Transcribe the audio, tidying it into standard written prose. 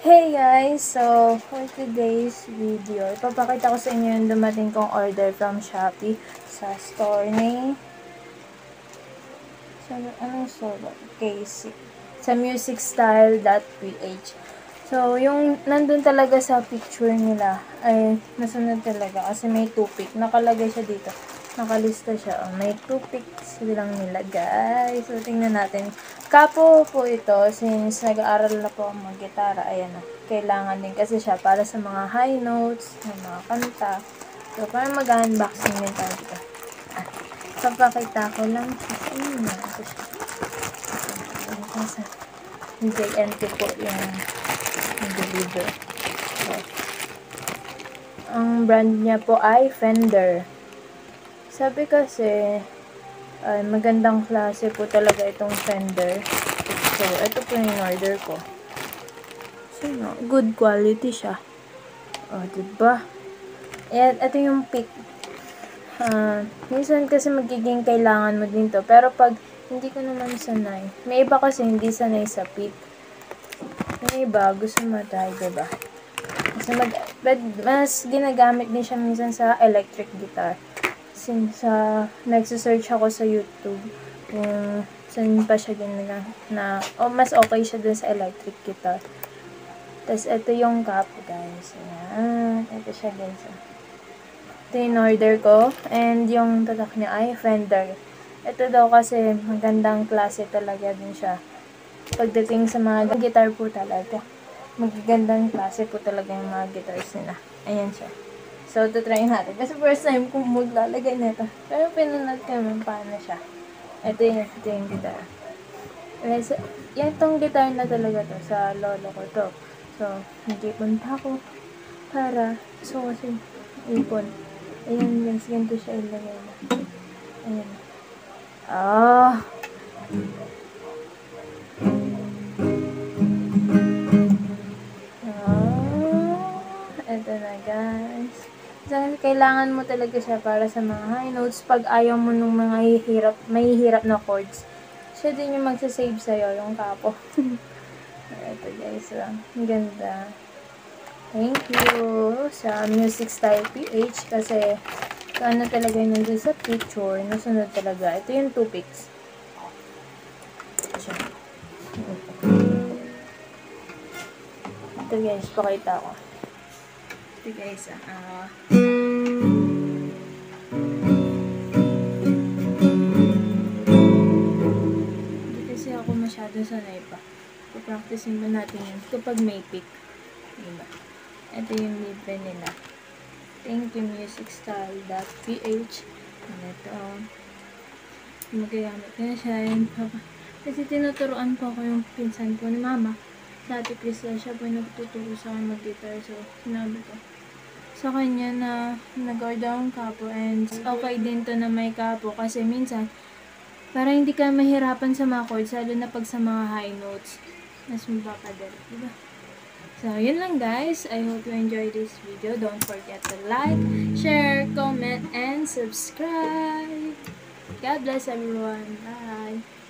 Hey guys! So, for today's video, ipapakita ko sa inyo yung dumating kong order from Shopee sa store ni... Anong store ba? Casey. Sa musicstyle.ph. So, yung nandun talaga sa picture nila ay nasunod talaga kasi may toothpick. Nakalagay siya dito. Nakalista siya. May toothpick silang nilagay. So, tingnan natin. Kapo po ito since nag-aaral na po ang mag-gitara. Ayan na. Kailangan din kasi siya para sa mga high notes, ng mga kanta. So, para mag-unboxing din tayo dito. Papakita ko lang sa inyo. Ito siya. JNT po yung deliver. So, ang brand niya po ay Fender. Sabi kasi, magandang klase po talaga itong Fender. So, ito po yung order ko. So, good quality siya. O, diba? At ito yung pick. Minsan kasi magiging kailangan mo din to. Pero pag hindi ko naman sanay. May iba kasi hindi sanay sa pick. May iba, gusto mo tayo, diba? Mas ginagamit din siya minsan sa electric guitar. Since nagsisearch ako sa YouTube kung saan pa siya mas okay siya dun sa electric guitar. Tapos, ito yung cup, guys. Ayan. Ito siya, guys. Ito yung order ko. And yung tatak niya ay Fender. Ito daw kasi magandang klase talaga din siya. Pagdating sa mga guitar po talaga. Magagandang klase po talaga yung mga guitars nila. Ayan siya. So, try natin. Kasi first time kung maglalagay nito. Pero pinunod ko naman paano siya. Ito yung guitar. So, yan tong guitar na talaga to. Sa lolo ko to. So, nagkipunta ko para kasi ipon. Ayan, guys. Ganito siya ilagay na. Ayan. Ito na, guys. So, kailangan mo talaga siya para sa mga high notes. Pag ayaw mo nung mga mahihirap na chords, siya din yung magsasave sa'yo, yung kapo. Ito, guys. Ang ganda. Thank you sa Music Style PH kasi kung ano talaga yung nandun sa picture, nasunod talaga. Ito yung 2 picks. Ito, guys, pakita ko. Ito, guys, hindi kasi ako masyado sanay pa. Papracticing ba natin yun kapag may pick. Diba? Ito yung libre nila. Thank you, musicstyle.ph. And ito, magagamit na siya. Kasi tinuturuan ko yung pinsan ko ni mama. Sa Ate Priscilla, siya po nagtuturo sa akin mag-guitar. So, sinabi ko sa kanya na nag-order akong kapo. And okay din to na may kapo. Kasi minsan, para hindi ka mahirapan sa mga chords, lalo na pag sa mga high notes. Mas mapapadali, diba? So, yun lang, guys. I hope you enjoyed this video. Don't forget to like, share, comment, and subscribe. God bless everyone. Bye!